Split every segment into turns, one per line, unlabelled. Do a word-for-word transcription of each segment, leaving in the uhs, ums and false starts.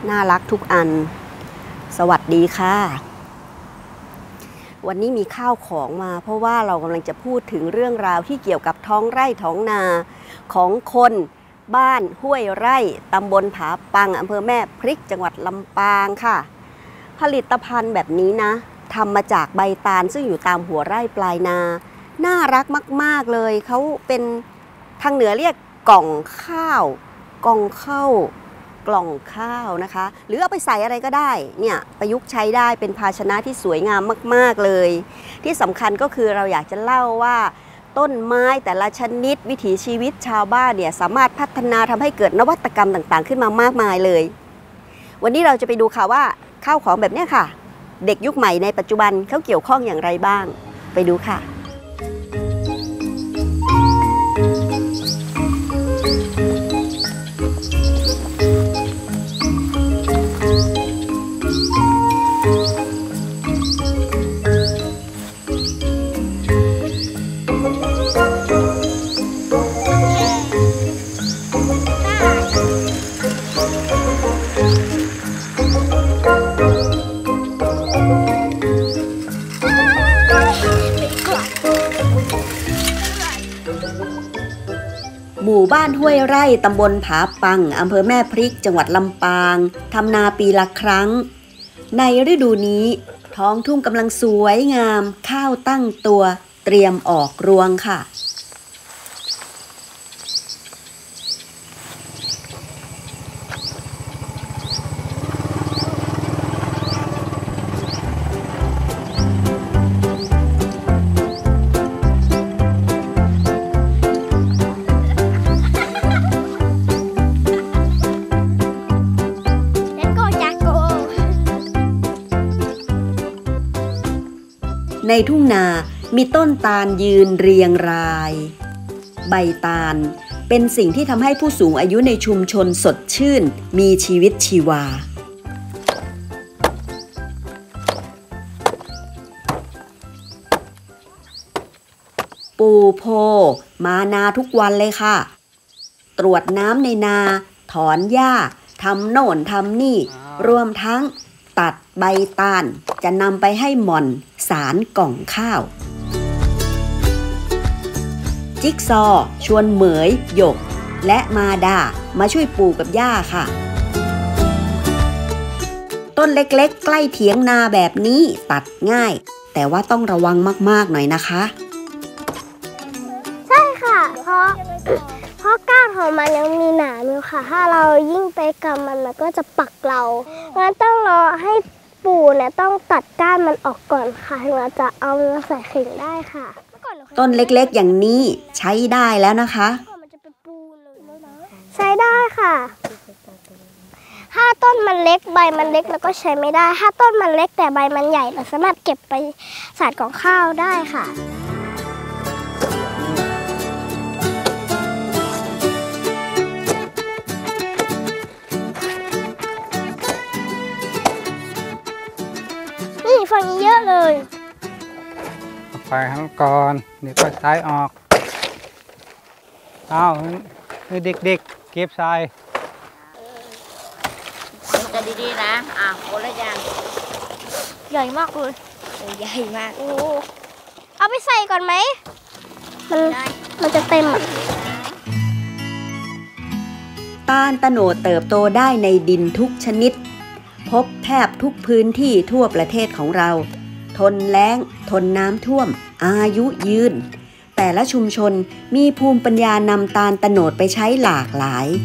น่ารักทุกอันสวัสดีค่ะวันนี้มีข้าวของมาเพราะว่าเรากำลังจะพูดถึงเรื่องราวที่เกี่ยวกับท้องไร่ท้องนาของคนบ้านห้วยไร่ตำบลผาปังอำเภอแม่พริกจังหวัดลำปางค่ะผลิตภัณฑ์แบบนี้นะทำมาจากใบตาลซึ่งอยู่ตามหัวไร่ปลายนาน่ารักมากๆเลยเขาเป็นทางเหนือเรียกกล่องข้าวกล่องข้าวกล่องข้าวนะคะหรือเอาไปใส่อะไรก็ได้เนี่ยประยุกต์ใช้ได้เป็นภาชนะที่สวยงามมากๆเลยที่สำคัญก็คือเราอยากจะเล่าว่าต้นไม้แต่ละชนิดวิถีชีวิตชาวบ้านเนี่ยสามารถพัฒนาทำให้เกิดนวัตกรรมต่างๆขึ้นมามากมายเลยวันนี้เราจะไปดูค่ะว่าข้าวของแบบนี้ค่ะเด็กยุคใหม่ในปัจจุบันเขาเกี่ยวข้องอย่างไรบ้างไปดูค่ะหมู่บ้านห้วยไร่ตำบลผาปังอำเภอแม่พริกจังหวัดลำปางทำนาปีละครั้งในฤดูนี้ท้องทุ่งกำลังสวยงามข้าวตั้งตัวเตรียมออกรวงค่ะในทุ่งนามีต้นตาลยืนเรียงรายใบตาลเป็นสิ่งที่ทำให้ผู้สูงอายุในชุมชนสดชื่นมีชีวิตชีวาปู่โพมานาทุกวันเลยค่ะตรวจน้ำในนาถอนหญ้าทำโน่นทำนี่รวมทั้งตัดใบตาลจะนำไปให้หม่อนสารกล่องข้าวจิ๊กซอชวนเหมยหยกและมาดามาช่วยปู่กับย่าค่ะต้นเล็กๆใกล้เถียงนาแบบนี้ตัดง่ายแต่ว่าต้องระวังมากๆหน่อยนะคะ
ใช่ค่ะเพราะเพราะก้านของมันยังมีหนามอยู่ค่ะถ้าเรายิ่งไปกำมันมันก็จะปักเรางั้นต้องรอให้ปู่เนี่ยต้องตัดก้านมันออกก่อนค่ะถึงเราจะเอามาใส่เข่งได้ค่ะ
ต้นเล็กๆอย่างนี้ใช้ได้แล้วนะคะ
ใช้ได้ค่ะถ้าต้นมันเล็กใบมันเล็กแล้วก็ใช้ไม่ได้ถ้าต้นมันเล็กแต่ใบมันใหญ่เราสามารถเก็บไปใส่กล่องข้าวได้ค่ะนี่ฝั่งนี้เยอะเลย
ไปข้างก่อนเดี๋ยวก็ซ้ายออกอ้าวเด็กๆเก็บทราย
จะดีๆนะอ่ะคนละอย่าง
ใหญ่มากเลย
ใหญ่มาก
โอ้เอาไปใส่ก่อนไหมมันมันจะเต็มอ่ะ
ตาลตะโนดเติบโตได้ในดินทุกชนิดพบแทบทุกพื้นที่ทั่วประเทศของเราทนแล้งทนน้ำท่วมอายุยืนแต่ละชุมชนมีภูมิปัญญานำตาลตะโนดไปใช้หลากหลาย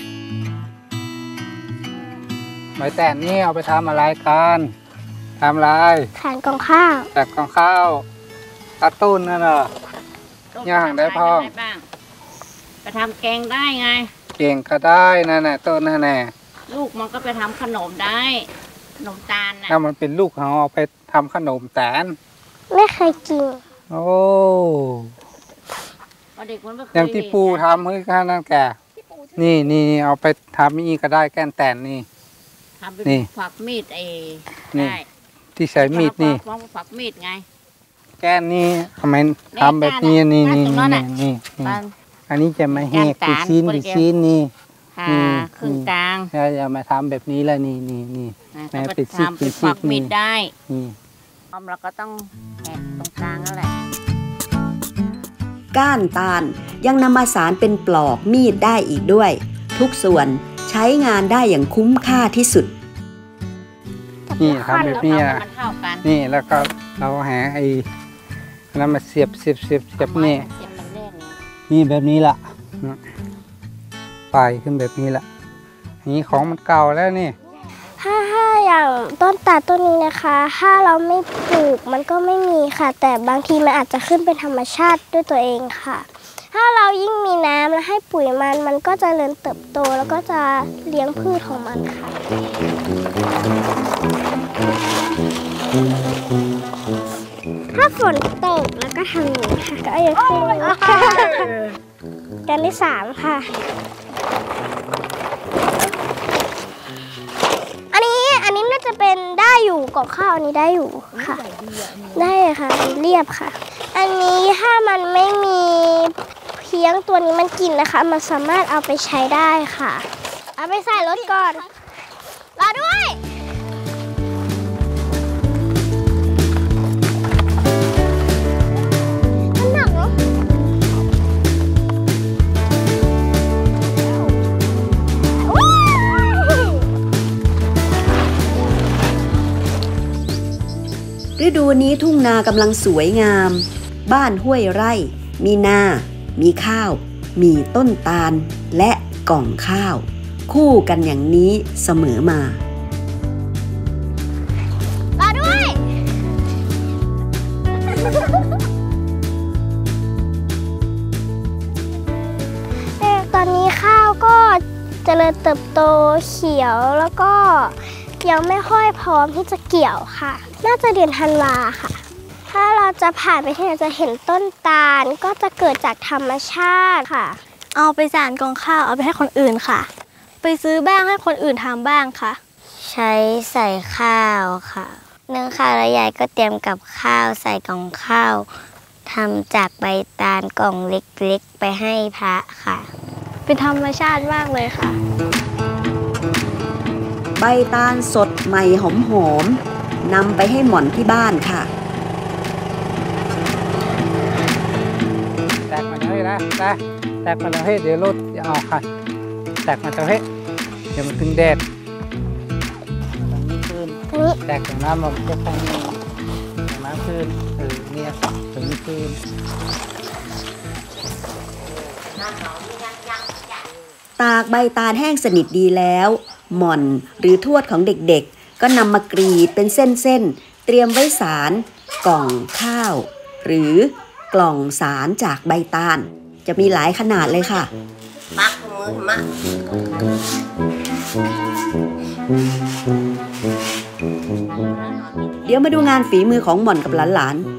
ใบแตนนี่เอาไปทำอะไรกันทำอะไร
แทนกล่องข้าว
แต่กล่องข้าวกระตุ้นนั่นเหรอย่างได้พ่อ
ไปทำแกงได้ไง
เก่งก็ได้นั่นแหละต้นนั่นแหละ
ลูกมันก็ไปทำขนมได้ขนมตาลนะ
ถ้ามันเป็นลูกเขาเอาไปทำขนมแตน
ไม่เคยกิน
โอ้
เด็กมันไม่เคย
อย่างที่ปูทำเฮ้ยข้านั่นแกนี่นี่เอาไปทำนี่ก็ได้แกนแตนนี่
ทำเป็นฝักมีดเอได้
ที่ใช้มีดนี่
ฝักมีดไง
แกนนี่ทำไมทำแบบนี้นี่นี่นี่นี่อันนี้จะมาแหกกี่ชิ้นกี่ชิ้นนี่
ผ่าครึ่งกลาง
แล้วอย่ามาทำแบบนี้แล้วนี่นี่นี่ แม่
ไป
ปิดซิก
ทำ
ปิ
ไป
ดซิก
ปักมีด
นี่
ได้
นี่
ออมเราก็ต้องแหกตรงกลางนั่นแหละ
ก้านตาลยังนำมาสารเป็นปลอกมีดได้อีกด้วย ทุกส่วนใช้งานได้อย่างคุ้มค่าที่สุด
นี่ทำแบบนี้
แล้ว
อ่ะ
มันเท่ากัน
นี่แล้วก็เราหาไอ้แล้วมาเสียบเสียบเสียบเสียบนี่
เสียบมันแรกไง
นี่แบบนี้ละปลายขึ้นแบบนี้ละนี่ของมันเก่าแล้วนี่
ถ้าถ้าอย่างต้นตาลต้นนี้นะคะ ถ้าเราไม่ปลูกมันก็ไม่มีค่ะ แต่บางทีมันอาจจะขึ้นเป็นธรรมชาติด้วยตัวเองค่ะ ถ้าเรายิ่งมีน้ำและให้ปุ๋ยมันมันก็จะเจริญเติบโตแล้วก็จะเลี้ยงพืชของมันค่ะ ถ้าฝนตกแล้วก็ทำอย่างนี้ค่ะก็จะขึ้นกันที่สามค่ะ อันนี้อันนี้น่าจะเป็นได้อยู่กล่องข้าวอันนี้ได้อยู่ค่ะ ได้ค่ะเรียบค่ะ อันนี้ถ้ามันไม่มีเพียงตัวนี้มันกินนะคะ มันสามารถเอาไปใช้ได้ค่ะ เอาไปใส่รถก่อนรอด้วยมันหนักเนาะ
ฤดูนี้ทุ่งนากำลังสวยงาม บ้านห้วยไร่ มีนา มีข้าว มีต้นตาล และกล่องข้าว คู่กันอย่างนี้เสมอมา
รอด้วย ตอนนี้ข้าวก็เจริญเติบโตเขียวแล้วก็ยังไม่ค่อยพร้อมที่จะเกี่ยวค่ะ น่าจะเดือนธันวาค่ะ ถ้าเราจะผ่านไปที่ไหนจะเห็นต้นตาลก็จะเกิดจากธรรมชาติค่ะ
เอาไปสานกองข้าวเอาไปให้คนอื่นค่ะ ไปซื้อบ้างให้คนอื่นทำบ้างค่ะ
ใช้ใส่ข้าวค่ะนึ่งข้าวแล้วยายก็เตรียมกับข้าวใส่กล่องข้าวทำจากใบตาลกล่องเล็กๆไปให้พระค่ะ
เป็นธรรมชาติมากเลยค่ะ
ใบตาลสดใหม่หอมๆนำไปให้หม่อนที่บ้านค่ะ
แตกมาเลยนะนะแตกมาเลยเดี๋ยวรถจะออกค่ะแตกมาเลยเดี๋ยวมันถึงแดดตรงนี้ขึ้น
อันนี้
แตกตรงน้ำมันจะไปนี่ตรงน้ำขึ้นเออเนี่ยตรงนี้ขึ้น
ตากใบตาลแห้งสนิทดีแล้ว หม่อนหรือทวดของเด็กๆ ก็นำมากรีดเป็นเส้นๆ เตรียมไว้สารกล่องข้าว หรือกล่องสารจากใบตาล จะมีหลายขนาดเลยค่ะ
ปักมือมา
เดี๋ยวมาดูงานฝีมือของหม่อนกับหลานๆ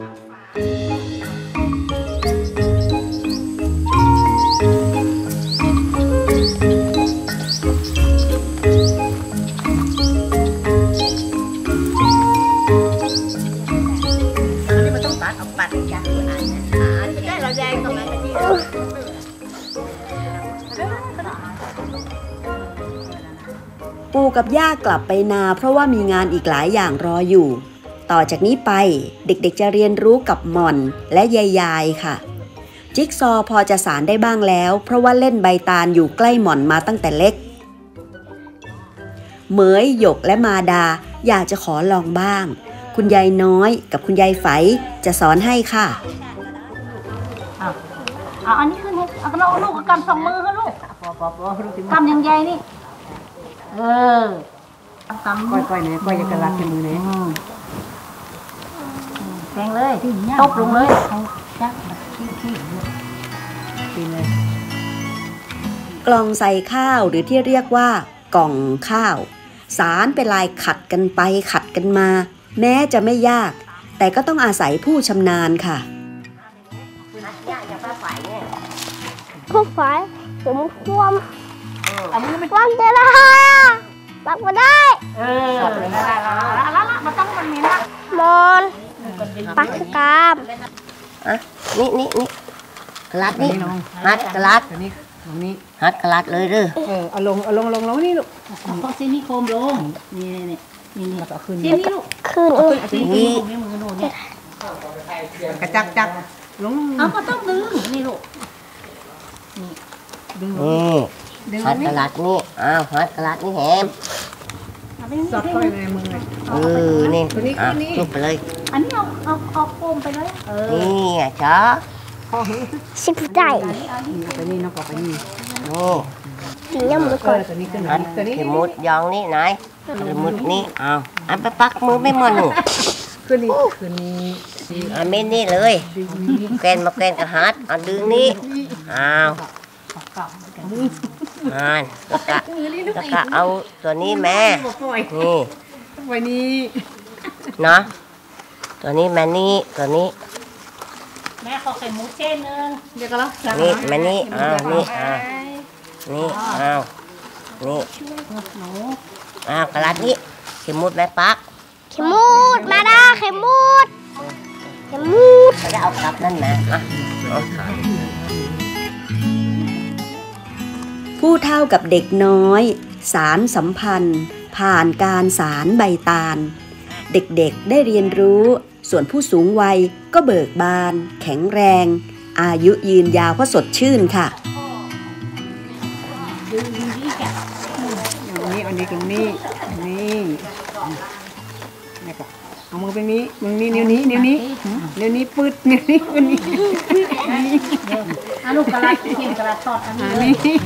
ปู่กับย่ากลับไปนาเพราะว่ามีงานอีกหลายอย่างรออยู่ ต่อจากนี้ไปเด็กๆจะเรียนรู้กับหม่อนและยายๆค่ะ จิ๊กซอว์พอจะสานได้บ้างแล้ว เพราะว่าเล่นใบตาลอยู่ใกล้หม่อนมาตั้งแต่เล็ก เหมยหยกและมาดาอยากจะขอลองบ้าง คุณยายน้อยกับคุณยายไฝจะสอนให้ค่ะ
เอาอันนี้ขึ้นให้เอาเราลูกกำสองมือค่ะลูกกำยังใหญ่นี่ เออกำก้อยๆเนี่ยก้อยจะกระลักที่มือเนี่ยแทงเลยตบลงเลยเอาจักขี้ๆกินเลย
กล่องใส่ข้าวหรือที่เรียกว่ากล่องข้าว สารเป็นลายขัดกันไปขัดกันมา แม้จะไม่ยาก แต่ก็ต้องอาศัยผู้ชำนาญค่ะ
พวกฝ่ายเดี๋ยวมันคว่ำวางจะได้วางมาได้
เออละละละละละมันต้องมันมีนะ
มอนปักกาม
นี่นี่นี่กลัดนี่มัดกลัด
ตรงนี้
ฮัดกระลัดเลยเด้อ
เออเอาลงเอาลงลงลงนี่ลูกเอาเส้นนี้โคมลงนี่นี่นี่นี่แล้วก็ขึ้นเส้นนี้ลูก
คืน
เอาขึ้นเอาเส้นนี้โคมให้มือโน่นเนี่ย
กระจักจักลง
เอาก็ต้องดึงนี่ลูกนี่ดึง
นี่
ดึง
ฮัด
นี่
กระลัดนี่อ้าวฮัดกระลัดนี่แฮม
สอดเข้าไปในมือเลย
เออนี่อ่ะจุบไปเลย
อันนี้เอาเอาเอาโคมไปเลยเออ
นี่อ่ะจ้า
สิบใจ
ตัวนี้น้องก็ไปนี่
นี่
สีน้ำมือ
เอ
ก่อน
อตัวนี้ขึ้น
ฮัด
ตัวนี้
เข็มมุดยองนี่ไหนเข็มมุดนี่อ้าวอันไปปักมือไม่มันหนู
ขึ้นนี่ขึ้นนี่
อันเม็ดนี่เลยแกนมาแกนกับฮัดเอาดึงนี่อ้าวอ่านแล้วก็แล้วก็เอาตัวนี้แม่นี่
ไว้นี่
เนาะตัวนี้แม่นี่ตัวนี้
แม่ขอไข่มุกเส้นนึงเดี๋ยวก็รับ
นี่แม่นี่อ้าวนี่อ้าวนี่อ้าวนี่อ้าวกระลัดนี่เข็มมุดแม่ปัก
เข็มมูดมาด้าเข็มมูดเข็มมูด
เขาจะเอากลับนั่นนะอ่ะเอา
ผู้เฒ่ากับเด็กน้อย สารสัมพันธ์ ผ่านการสารใบตาล เด็กๆได้เรียนรู้ ส่วนผู้สูงวัยก็เบิกบาน แข็งแรง อายุยืนยาวเพราะสดชื่นค่ะ
อย่างนี้อันนี้ตรงนี้นี่นี่ก็เอามือไปนี้มือนี้นิ้วนี้นิ้วนี้นิ้วนี้ปืดนิ้วนี้นิ้วนี้
อ่ะลูกกระลัดเทียนกระลัดทอดอันนี้
อัน
เลย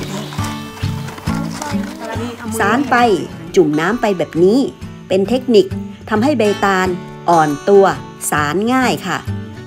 นี้
สารไปจุ่มน้ำไปแบบนี้ เป็นเทคนิคทำให้ใบตาลอ่อนตัว สารง่ายค่ะ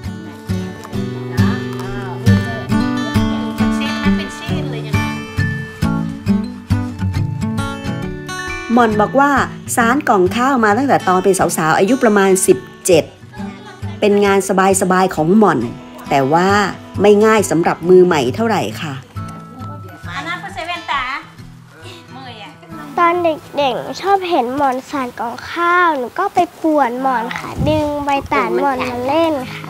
หม่อนบอกว่าสารกล่องข้าวมาตั้งแต่ตอนเป็นสาวๆอายุประมาณ สิบเจ็ด เป็นงานสบายๆของหม่อน แต่ว่าไม่ง่ายสำหรับมือใหม่เท่าไหร่ค่ะ
อันนั้นเป็นเซเว่นตาเมื่อยอ่ะ
ตอนเด็กๆหนูชอบเห็นหมอนสานกล่องข้าวหนูก็ไปป่วนหมอนค่ะ ดึงใบตาลหมอนมาเล่นค่ะ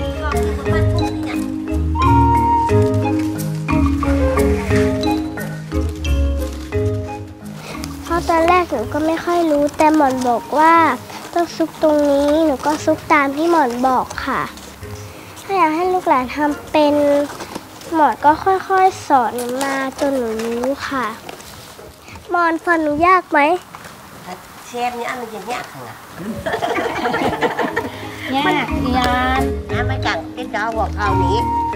เพราะตอนแรกหนูก็ไม่ค่อยรู้แต่หมอนบอกว่าต้องซุกตรงนี้หนูก็ซุกตามที่หมอนบอกค่ะถ้าอยากให้ลูกหลานทำเป็นหมอนก็ค่อยๆสอนมาจนหนูรู้ค่ะหมอนฟันหนูยากไหม
เชฟนี่อันมันจะยากขนาด
ยากยาน
น้ำไม่จังที่เจ้าบอกเขานี้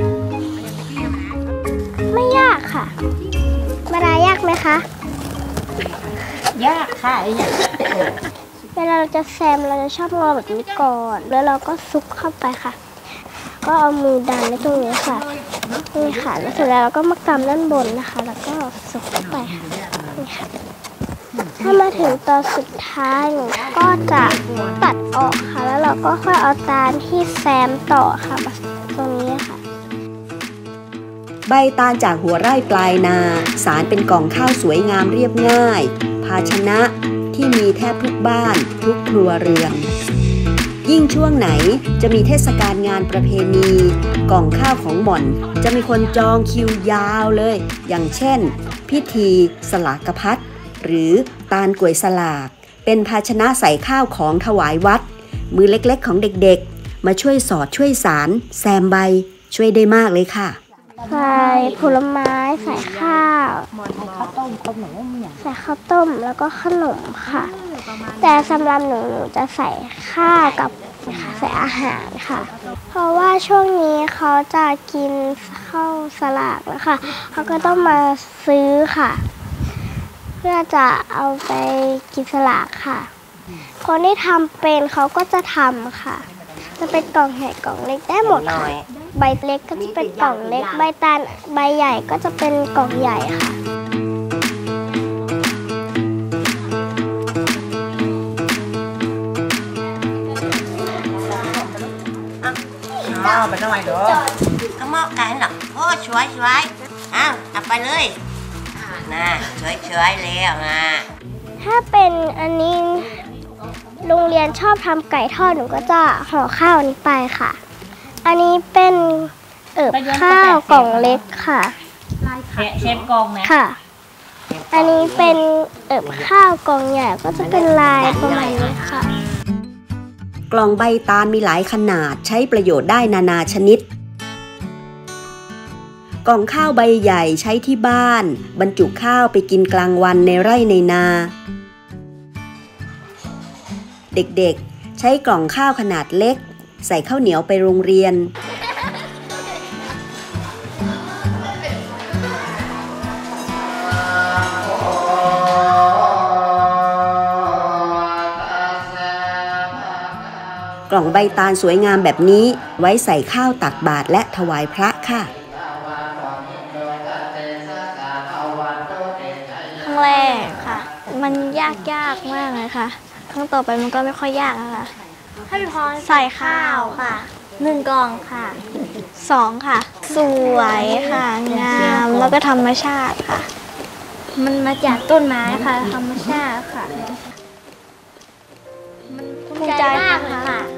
ไม่ยากค่ะมาดายากไหมคะ
ยากค่ะไอ้เนี่ย
เวลาเราจะแซมเราจะชอบงอแบบนี้ก่อน แล้วเราก็ซุกเข้าไปค่ะ ก็เอามือดันไว้ตรงนี้ค่ะนี่ค่ะแล้วเสร็จแล้วเราก็มากำด้านบนนะคะ แล้วก็ซุกเข้าไปค่ะนี่ค่ะถ้ามาถึงตอนสุดท้ายหนูก็จะตัดออกค่ะ แล้วเราก็ค่อยเอาตาลที่แซมต่อค่ะมาตรงนี้ค่ะ
ใบตาลจากหัวไร่ปลายนา สารเป็นกล่องข้าวสวยงามเรียบง่าย ภาชนะที่มีแทบทุกบ้าน ทุกครัวเรือน ยิ่งช่วงไหนจะมีเทศกาลงานประเพณี กล่องข้าวของหม่อนจะมีคนจองคิวยาวเลย อย่างเช่น พิธีสลากพัดหรือตาลกล้วยสลาก เป็นภาชนะใส่ข้าวของถวายวัด มือเล็กๆของเด็กๆ มาช่วยสอดช่วยสารแซมใบช่วยได้มากเลยค่ะ
ใส่ผลไม้ใส่ข้าว
ข้าวต้มข้าวหนูเนี่ย
ใส่ข้าวต้มแล้วก็ขนมค่ะ แต่สำหรับหนูหนูจะใส่ข้าวกับใส่อาหารค่ะ เพราะว่าช่วงนี้เขาจะกินข้าวสลากแล้วค่ะเขาก็ต้องมาซื้อค่ะ เพื่อจะเอาไปกินสลากค่ะ คนที่ทำเป็นเขาก็จะทำค่ะ จะเป็นกล่องใหญ่กล่องเล็กได้หมดค่ะใบเล็กก็จะเป็นกล่องเล็ก ใบตาลใบใหญ่ก็จะเป็นกล่องใหญ่ค่ะ
หม้อไปหน่อยเด้อก็หม้อไก่หรอกโอ้ช่วยช่วยอ้าวเอาไปเลยน่ะช่วยช่วยแล้วนะ
ถ้าเป็นอันนี้โรงเรียนชอบทำไก่ทอดหนูก็จะห่อข้าวนี้ไปค่ะ อันนี้เป็นเอิบข้าวกล่องเล็กค่ะ
ค่ะเชฟกองนะ
ค่ะ อันนี้เป็นเอิบข้าวกล่องใหญ่ก็จะเป็นลายประมาณนี้ค่ะ
กล่องใบตาลมีหลายขนาดใช้ประโยชน์ได้นานาชนิด กล่องข้าวใบใหญ่ใช้ที่บ้านบรรจุข้าวไปกินกลางวันในไร่ในนา เด็กๆใช้กล่องข้าวขนาดเล็กใส่ข้าวเหนียวไปโรงเรียน กล่องใบตาลสวยงามแบบนี้ไว้ใส่ข้าวตักบาตรและถวายพระค่ะ
ครั้งแรกค่ะ มันยากยากมากเลยค่ะครั้งต่อไปมันก็ไม่ค่อยยากแล้วค่ะให้พี่พรใส่ข้าวค่ะหนึ่งกล่องค่ะสองค่ะ สวยค่ะงามแล้วก็ธรรมชาติค่ะ มันมาจากต้นไม้ค่ะธรรมชาติค่ะมันภูมิใจมากเลยค่ะ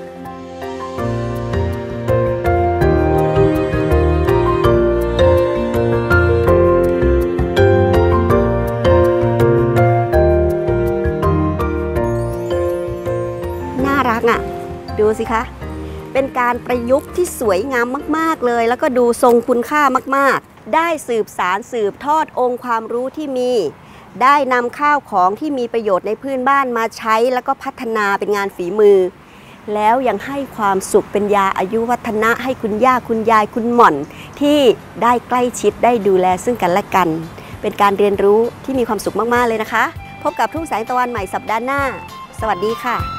น่ารักอ่ะ ดูสิคะ เป็นการประยุกต์ที่สวยงามมากๆเลย แล้วก็ดูทรงคุณค่ามากๆ ได้สืบสารสืบทอดองค์ความรู้ที่มี ได้นำข้าวของที่มีประโยชน์ในพื้นบ้านมาใช้แล้วก็พัฒนาเป็นงานฝีมือ แล้วยังให้ความสุขเป็นยาอายุวัฒนะให้คุณย่าคุณยายคุณหม่อน ที่ได้ใกล้ชิดได้ดูแลซึ่งกันและกัน เป็นการเรียนรู้ที่มีความสุขมากๆเลยนะคะ พบกับทุ่งแสงตะวันใหม่สัปดาห์หน้า สวัสดีค่ะ